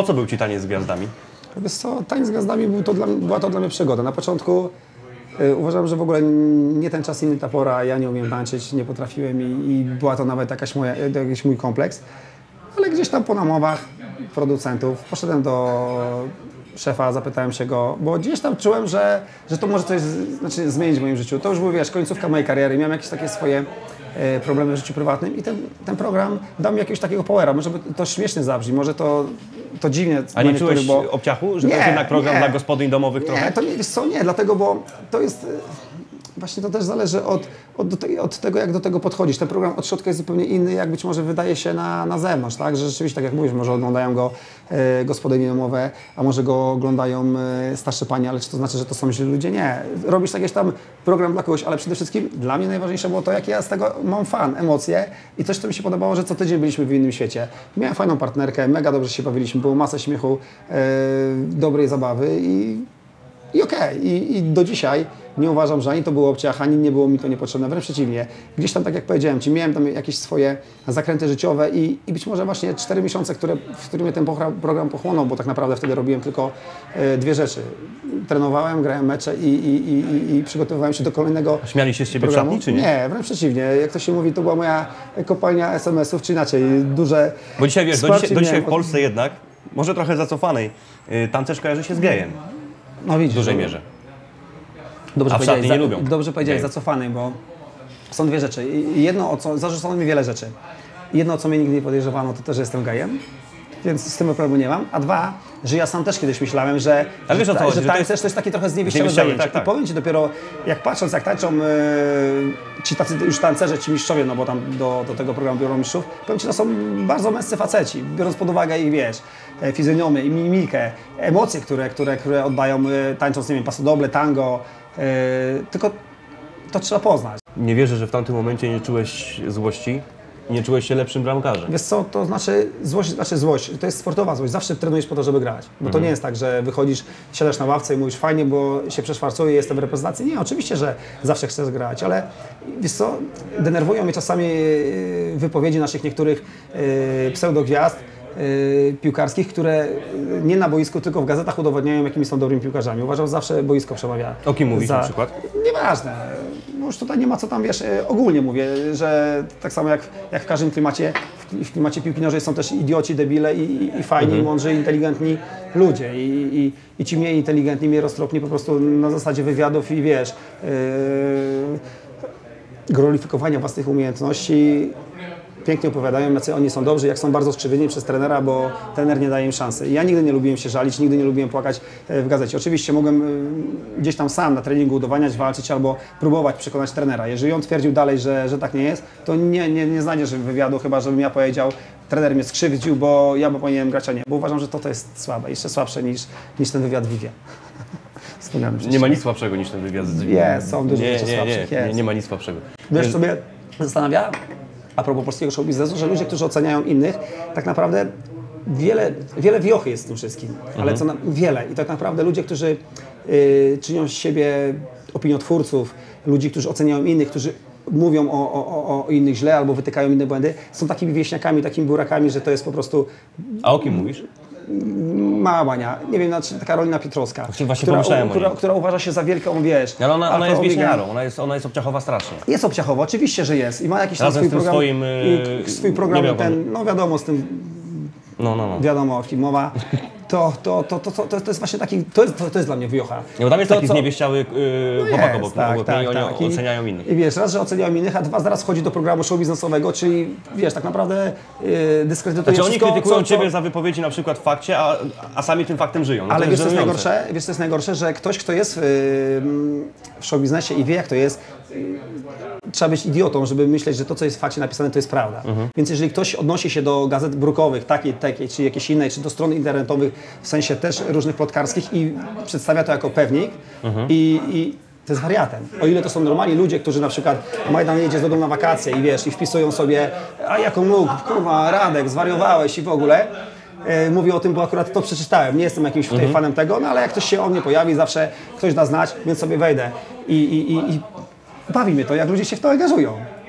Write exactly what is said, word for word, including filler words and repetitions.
Po co był Ci Taniec z Gwiazdami? Wiesz co, Taniec z Gwiazdami był to dla, była to dla mnie przygoda. Na początku y, uważam, że w ogóle nie ten czas i nie ta pora, ja nie umiem tańczyć, nie potrafiłem i, i była to nawet jakaś moja, jakiś mój kompleks. Ale gdzieś tam po namowach producentów poszedłem do szefa, zapytałem się go, bo gdzieś tam czułem, że, że to może coś znaczy, zmienić w moim życiu. To już była, wiesz, końcówka mojej kariery, miałem jakieś takie swoje e, problemy w życiu prywatnym i ten, ten program dał mi jakiegoś takiego powera. Może to śmiesznie zabrzmi, może to, to dziwnie. A nie czułeś bo... obciachu, że nie, to jest jednak program nie, dla gospodyń domowych trochę? Nie, to nie, wiesz co, nie, dlatego, bo to jest... Właśnie to też zależy od, od, od tego, jak do tego podchodzisz. Ten program od środka jest zupełnie inny, jak być może wydaje się na, na zewnątrz, tak? Że rzeczywiście, tak jak mówisz, może oglądają go e, gospodynie domowe, a może go oglądają e, starsze panie, ale czy to znaczy, że to są źli ludzie? Nie. Robisz jakiś tam program dla kogoś, ale przede wszystkim dla mnie najważniejsze było to, jak ja z tego mam fan, emocje i coś, co mi się podobało, że co tydzień byliśmy w innym świecie. Miałem fajną partnerkę, mega dobrze się bawiliśmy, było masę śmiechu, e, dobrej zabawy i I okej, okay. I, i do dzisiaj nie uważam, że ani to było obciach, ani nie było mi to niepotrzebne, wręcz przeciwnie. Gdzieś tam, tak jak powiedziałem Ci, miałem tam jakieś swoje zakręty życiowe i, i być może właśnie cztery miesiące, które, w których mnie ten program pochłonął, bo tak naprawdę wtedy robiłem tylko e, dwie rzeczy. Trenowałem, grałem mecze i, i, i, i przygotowywałem się do kolejnego Śmiali się z Ciebie programu. w szatni, czy nie? Nie, wręcz przeciwnie. Jak to się mówi, to była moja kopalnia es em esów, czy inaczej, duże... Bo dzisiaj, wiesz, do dzisiaj, do dzisiaj w Polsce jednak, może trochę zacofanej, yy, tancerz kojarzy się z gejem. No widzisz. W dużej mierze. Dobrze A w szatni nie lubią. Dobrze powiedziałeś, zacofany, bo są dwie rzeczy. Jedno, o co zarzucono mi wiele rzeczy. Jedno, o co mnie nigdy nie podejrzewano, to też, że jestem gejem, więc z tym problemu nie mam. A dwa, że ja sam też kiedyś myślałem, że, ale wiesz, że, o co chodzi, że że tańcerz to jest, to jest takie trochę zniewieściałe zajęcie. Tak, tak. I powiem Ci dopiero, jak patrząc, jak tańczą yy, ci tacy już tancerze, ci mistrzowie, no bo tam do, do tego programu biorą mistrzów, powiem Ci, to są bardzo męscy faceci, biorąc pod uwagę ich, wiesz, fizjonomię i mimikę, emocje, które, które, które oddają yy, tańcząc, nie wiem, pasodoble, tango, yy, tylko to trzeba poznać. Nie wierzę, że w tamtym momencie nie czułeś złości? Nie czułeś się lepszym bramkarzem? Wiesz co, to znaczy złość, znaczy złość, to jest sportowa złość, zawsze trenujesz po to, żeby grać. Bo mhm. to nie jest tak, że wychodzisz, siadasz na ławce i mówisz fajnie, bo się przeszwarcuję, jestem w reprezentacji. Nie, oczywiście, że zawsze chcesz grać, ale wiesz co, denerwują mnie czasami wypowiedzi naszych niektórych yy, pseudogwiazd, Yy, piłkarskich, które nie na boisku, tylko w gazetach udowodniają, jakimi są dobrymi piłkarzami. Uważam, że zawsze boisko przemawia. O kim mówisz za... na przykład? Nieważne. No już tutaj nie ma co tam, wiesz, ogólnie mówię, że tak samo jak, jak w każdym klimacie, w, w klimacie piłki nożnej są też idioci, debile i, i, i fajni, mhm. mądrzy, inteligentni ludzie. I, i, i ci mniej inteligentni, mniej roztropni po prostu na zasadzie wywiadów i wiesz, yy, gloryfikowania własnych umiejętności pięknie opowiadają, jacy oni są dobrzy, jak są bardzo skrzywieni przez trenera, bo trener nie daje im szansy. I ja nigdy nie lubiłem się żalić, nigdy nie lubiłem płakać w gazecie. Oczywiście mogłem gdzieś tam sam na treningu udowadniać, walczyć albo próbować przekonać trenera. Jeżeli on twierdził dalej, że, że tak nie jest, to nie, nie, nie znajdziesz wywiadu, chyba żebym ja powiedział, trener mnie skrzywdził, bo ja bo powinienem grać, a nie. Bo uważam, że to, to jest słabe, jeszcze słabsze niż, niż ten wywiad Vivien. Nie ma nic słabszego niż ten wywiad z Vivien. Jest, są dużo nie, rzeczy nie, słabszych. Nie, nie, nie ma nic słabszego. Wiesz, co mnie zastanawia? A propos polskiego show biznesu, że ludzie, którzy oceniają innych, tak naprawdę wiele, wiele wiochy jest w tym wszystkim, mhm. ale co na, wiele. I tak naprawdę ludzie, którzy y, czynią z siebie opiniotwórców, ludzi, którzy oceniają innych, którzy mówią o, o, o innych źle albo wytykają inne błędy, są takimi wieśniakami, takimi burakami, że to jest po prostu... A o kim mówisz? Mała Bania, nie wiem, taka Karolina Pietrowska, która, która, która uważa się za wielką, wiesz... Ale ona, ona jest wieśniarą, ona jest, ona jest obciachowa strasznie. Jest obciachowa, oczywiście, że jest i ma jakiś tam swój program, swoim, i swój program ten, no wiadomo, z tym, no, no, no. wiadomo o kim mowa. To, to, to, to, to, to jest właśnie taki, to jest, to, to jest dla mnie wiocha. No, bo tam jest to, taki co... zniewieściały yy, no chłopak obok, tak, obok tak, mnie i tak. oni oceniają innych. I wiesz, raz, że oceniają innych, a dwa, zaraz wchodzi do programu show biznesowego, czyli wiesz, tak naprawdę yy, dyskredytuje znaczy, wszystko, oni krytykują co, co... Ciebie za wypowiedzi na przykład w fakcie, a, a sami tym faktem żyją. No ale to wiesz, jest co jest żenujące. najgorsze? Wiesz, co jest najgorsze, że ktoś, kto jest w, w show biznesie i wie, jak to jest, trzeba być idiotą, żeby myśleć, że to, co jest w fakcie napisane, to jest prawda. Mhm. Więc jeżeli ktoś odnosi się do gazet brukowych, takiej, takiej, czy jakiejś innej, czy do stron internetowych, w sensie też różnych plotkarskich i przedstawia to jako pewnik mhm. i, i to jest wariatem. O ile to są normalni ludzie, którzy na przykład Majdan jedzie z domu na wakacje i wiesz, i wpisują sobie, a jaką mógł, kurwa, Radek, zwariowałeś i w ogóle. Yy, mówię o tym, bo akurat to przeczytałem. Nie jestem jakimś tutaj mhm. fanem tego, no ale jak ktoś się o mnie pojawi, zawsze ktoś da znać, więc sobie wejdę. I, i, i, i bawi mnie to, jak ludzie się w to angażują.